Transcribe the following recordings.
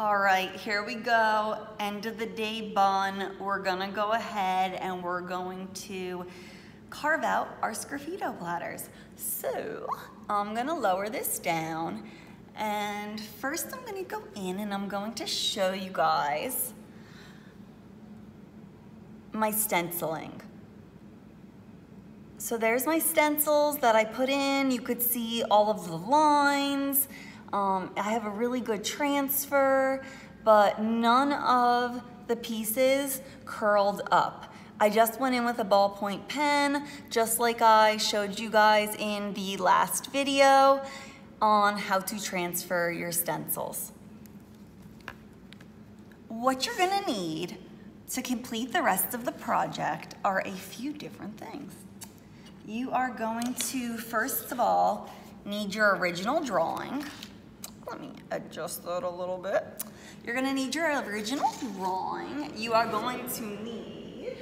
All right, here we go. End of the day bun. We're gonna go ahead and we're going to carve out our Sgraffito platters. So I'm gonna lower this down, and first I'm gonna go in and I'm going to show you guys my stenciling. So there's my stencils that I put in. You could see all of the lines. I have a really good transfer, but none of the pieces curled up. I just went in with a ballpoint pen, just like I showed you guys in the last video on how to transfer your stencils. What you're gonna need to complete the rest of the project are a few different things. You are going to, first of all, need your original drawing. Let me adjust that a little bit. You're gonna need your original drawing. You are going to need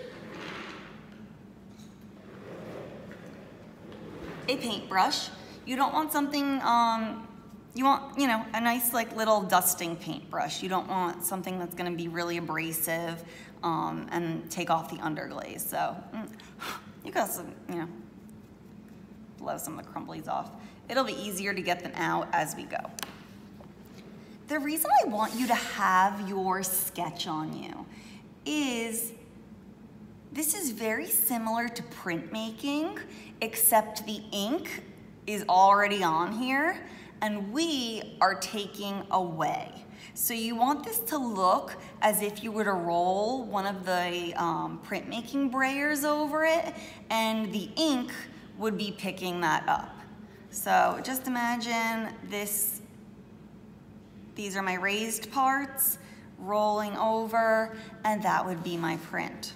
a paintbrush. You don't want something, you want, a nice like little dusting paintbrush. You don't want something that's gonna be really abrasive and take off the underglaze. So you got some, blow some of the crumblies off. It'll be easier to get them out as we go. The reason I want you to have your sketch on you is this is very similar to printmaking, except the ink is already on here and we are taking away. So you want this to look as if you were to roll one of the printmaking brayers over it, and the ink would be picking that up. So just imagine this. These are my raised parts, rolling over, and that would be my print.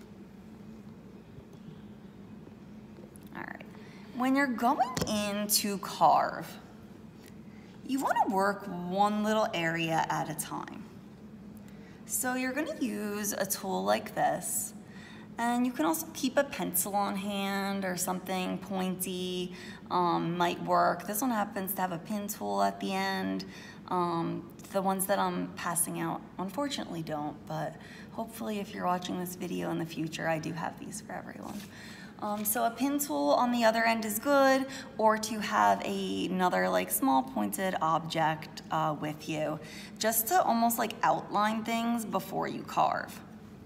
All right, when you're going in to carve, you wanna work one little area at a time. So you're gonna use a tool like this, and you can also keep a pencil on hand or something pointy, might work. This one happens to have a pin tool at the end. The ones that I'm passing out unfortunately don't, but hopefully if you're watching this video in the future, I do have these for everyone. So a pin tool on the other end is good, or to have another like small pointed object with you, just to almost like outline things before you carve.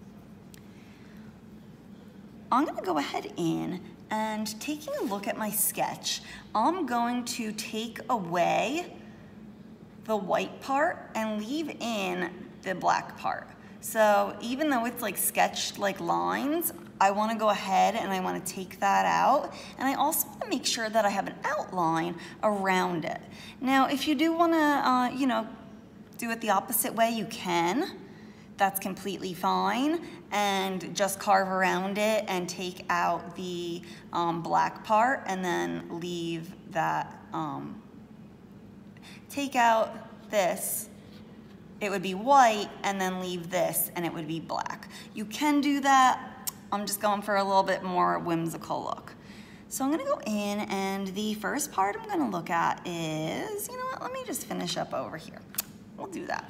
I'm gonna go ahead in and taking a look at my sketch, I'm going to take away the white part and leave in the black part. So even though it's like sketched like lines, I wanna go ahead and I wanna take that out. And I also wanna make sure that I have an outline around it. Now, if you do wanna, do it the opposite way, you can. That's completely fine. And just carve around it and take out the black part and then leave that, take out this, it would be white, and then leave this and it would be black. You can do that. I'm just going for a little bit more whimsical look. So I'm gonna go in, and the first part I'm gonna look at is, you know what, let me just finish up over here. We'll do that.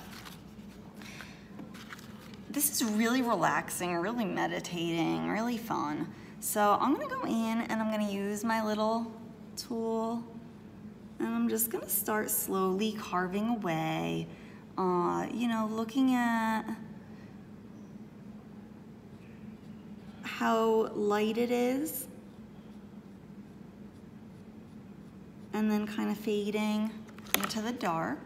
This is really relaxing, really meditating, really fun. So I'm gonna go in and I'm gonna use my little tool, and I'm just gonna start slowly carving away, looking at how light it is, and then kind of fading into the dark.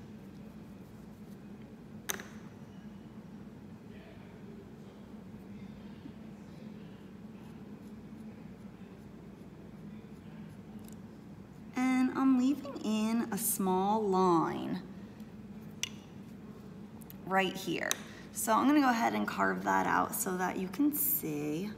And I'm leaving in a small line right here. So I'm gonna go ahead and carve that out so that you can see.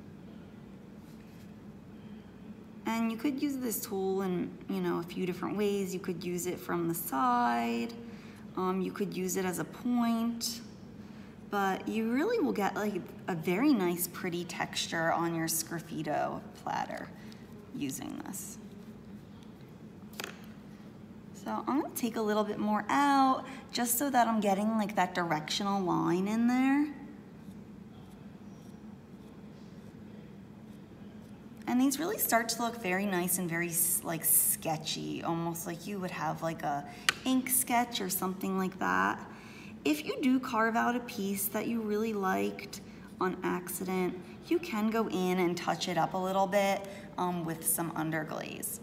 And you could use this tool in, a few different ways. You could use it from the side. You could use it as a point, but you really will get like a very nice, pretty texture on your Sgraffito platter using this. So I'm gonna take a little bit more out just so that I'm getting like that directional line in there. And these really start to look very nice and very like sketchy, almost like you would have like a ink sketch or something like that. If you do carve out a piece that you really liked on accident, you can go in and touch it up a little bit with some underglaze.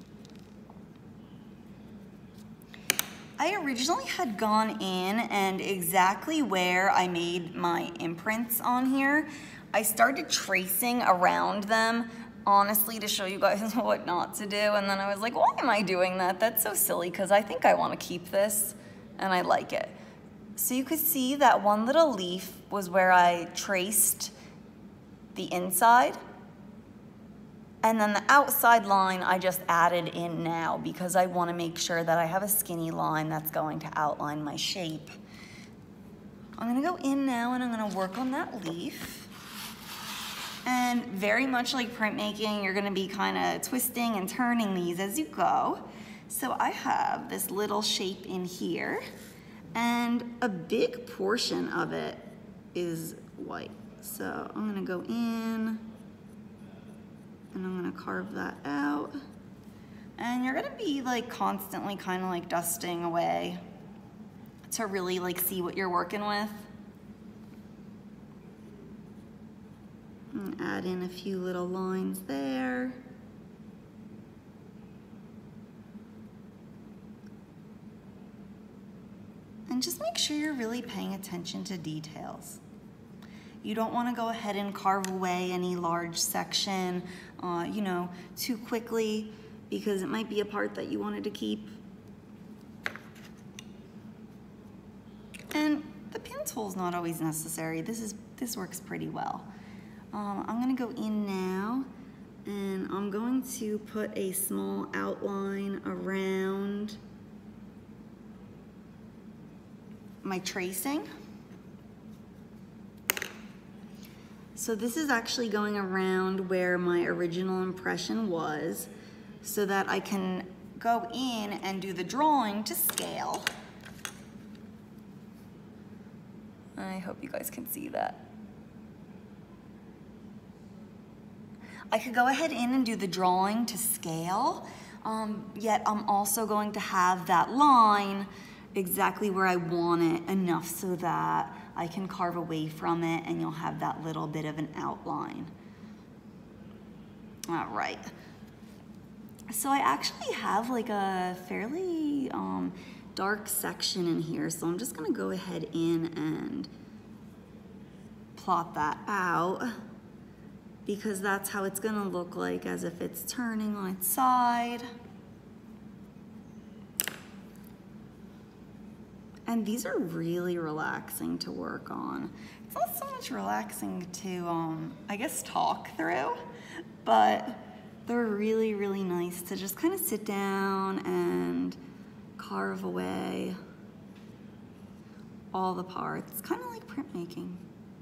I originally had gone in and exactly where I made my imprints on here, I started tracing around them, honestly, to show you guys what not to do. And then I was like, why am I doing that? That's so silly, because I think I want to keep this and I like it. So you could see that one little leaf was where I traced the inside. And then the outside line I just added in now because I want to make sure that I have a skinny line that's going to outline my shape. I'm going to go in now and I'm going to work on that leaf. And very much like printmaking, you're going to be kind of twisting and turning these as you go. So I have this little shape in here, and a big portion of it is white. So I'm going to go in and I'm going to carve that out. And you're going to be like constantly kind of like dusting away to really like see what you're working with. And add in a few little lines there. And just make sure you're really paying attention to details. You don't want to go ahead and carve away any large section, you know, too quickly, because it might be a part that you wanted to keep. And the pin tool is not always necessary. This works pretty well. I'm going to go in now, and I'm going to put a small outline around my tracing. So this is actually going around where my original impression was, so that I can go in and do the drawing to scale. I hope you guys can see that. I could go ahead in and do the drawing to scale, yet I'm also going to have that line exactly where I want it, enough so that I can carve away from it and you'll have that little bit of an outline. All right. So I actually have like a fairly dark section in here, so I'm just gonna go ahead in and plot that out, because that's how it's gonna look like, as if it's turning on its side. And these are really relaxing to work on. It's not so much relaxing to, I guess, talk through, but they're really, really nice to just kind of sit down and carve away all the parts, kind of like printmaking.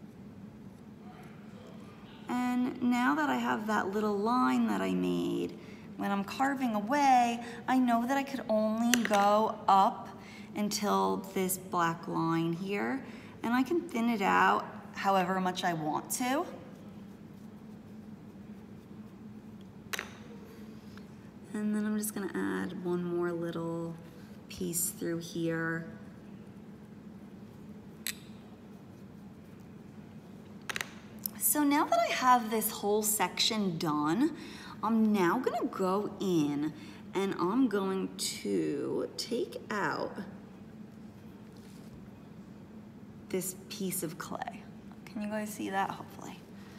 And now that I have that little line that I made, when I'm carving away, I know that I could only go up until this black line here, and I can thin it out however much I want to. And then I'm just gonna add one more little piece through here. So now that I have this whole section done, I'm now gonna go in and I'm going to take out this piece of clay. Can you guys see that? Hopefully.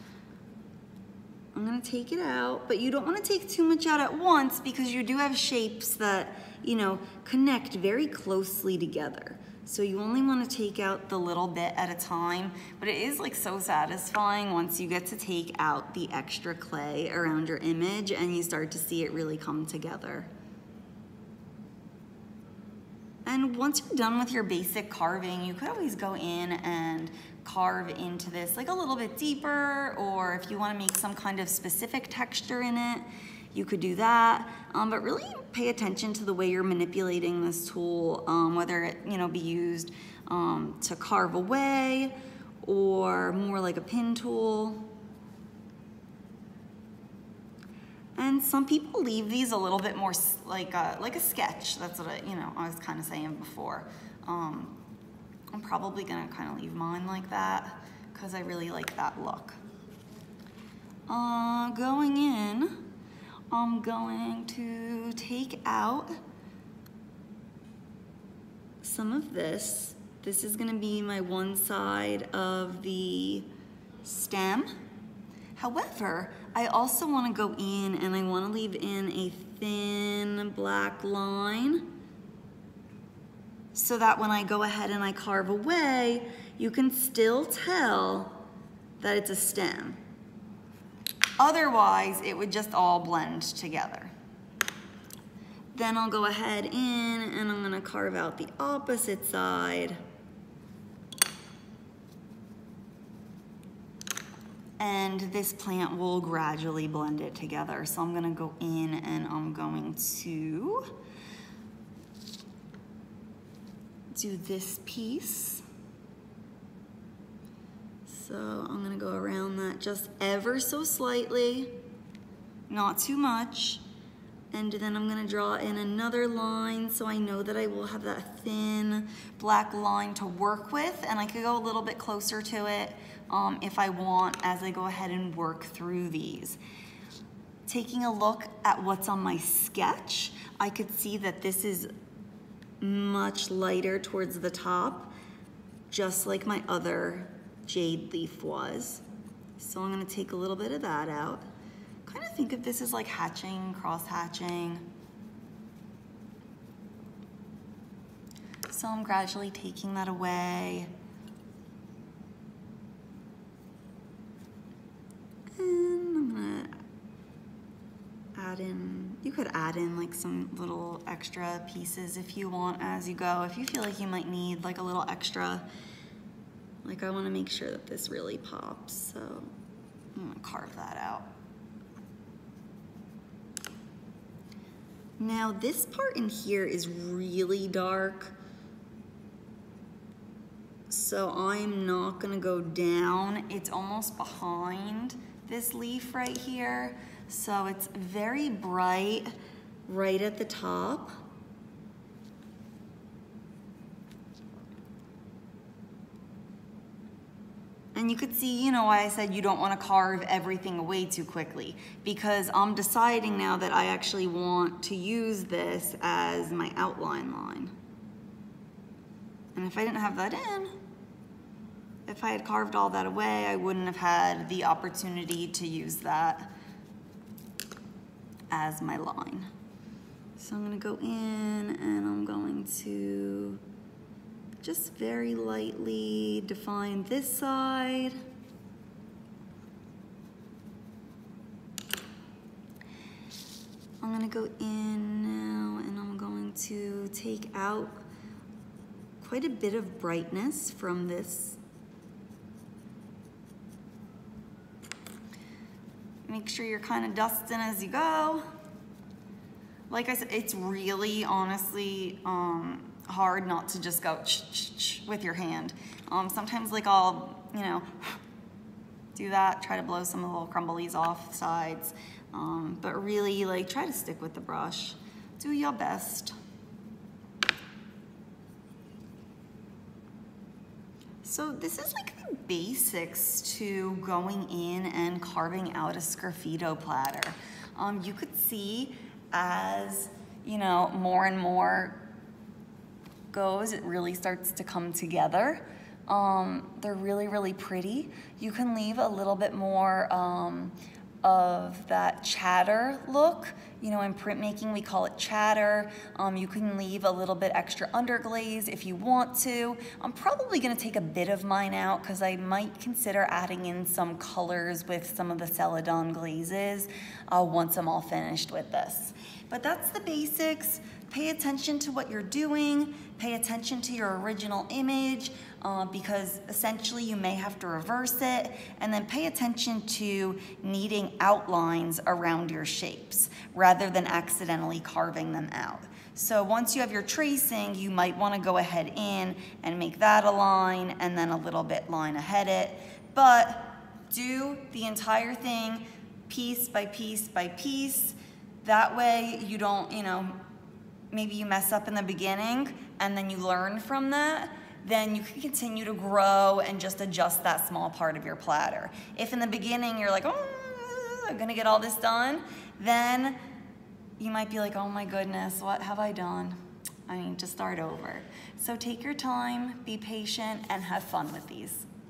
I'm gonna take it out, but you don't wanna take too much out at once, because you do have shapes that, you know, connect very closely together. So you only wanna take out the little bit at a time, but it is like so satisfying once you get to take out the extra clay around your image and you start to see it really come together. And once you're done with your basic carving, you could always go in and carve into this like a little bit deeper, or if you want to make some kind of specific texture in it, you could do that. But really pay attention to the way you're manipulating this tool, whether it, be used to carve away or more like a pin tool. And some people leave these a little bit more like a sketch. That's what I was kind of saying before. I'm probably gonna kind of leave mine like that because I really like that look. Going in, I'm going to take out some of this. This is gonna be my one side of the stem. However, I also wanna go in and I wanna leave in a thin black line so that when I go ahead and I carve away, you can still tell that it's a stem. Otherwise, it would just all blend together. Then I'll go ahead in and I'm gonna carve out the opposite side. And this plant will gradually blend it together. So I'm gonna go in and I'm going to do this piece. So I'm gonna go around that just ever so slightly, not too much. And then I'm gonna draw in another line so I know that I will have that thin black line to work with, and I could go a little bit closer to it if I want as I go ahead and work through these. Taking a look at what's on my sketch, I could see that this is much lighter towards the top, just like my other jade leaf was. So I'm gonna take a little bit of that out. Kind of think of this as like hatching, cross hatching. So I'm gradually taking that away. And I'm gonna add in, you could add in like some little extra pieces if you want as you go. If you feel like you might need like a little extra, like I wanna make sure that this really pops. So I'm gonna carve that out. Now this part in here is really dark, so I'm not gonna go down. It's almost behind this leaf right here, so it's very bright right at the top. And you could see, why I said you don't want to carve everything away too quickly, because I'm deciding now that I actually want to use this as my outline line. And if I didn't have that in, if I had carved all that away, I wouldn't have had the opportunity to use that as my line. So I'm going to go in and I'm going to just very lightly define this side. I'm gonna go in now and I'm going to take out quite a bit of brightness from this. Make sure you're kind of dusting as you go. Like I said, it's really honestly hard not to just go with your hand. Sometimes like I'll, do that, try to blow some of the little crumblies off sides. But really like try to stick with the brush. Do your best. So this is like the basics to going in and carving out a sgraffito platter. You could see as, more and more goes, it really starts to come together. They're really, really pretty. You can leave a little bit more of that chatter look. In printmaking, we call it chatter. You can leave a little bit extra underglaze if you want to. I'm probably gonna take a bit of mine out because I might consider adding in some colors with some of the Celadon glazes once I'm all finished with this. But that's the basics pay attention to what you're doing, pay attention to your original image, because essentially you may have to reverse it, and then pay attention to needing outlines around your shapes rather than accidentally carving them out. So once you have your tracing, you might want to go ahead in and make that a line and then a little bit line ahead it, but do the entire thing piece by piece by piece. That way you don't, maybe you mess up in the beginning and then you learn from that, then you can continue to grow and just adjust that small part of your platter. If in the beginning you're like, oh, I'm gonna get all this done, then you might be like, oh my goodness, what have I done? I need to start over. So take your time, be patient, and have fun with these.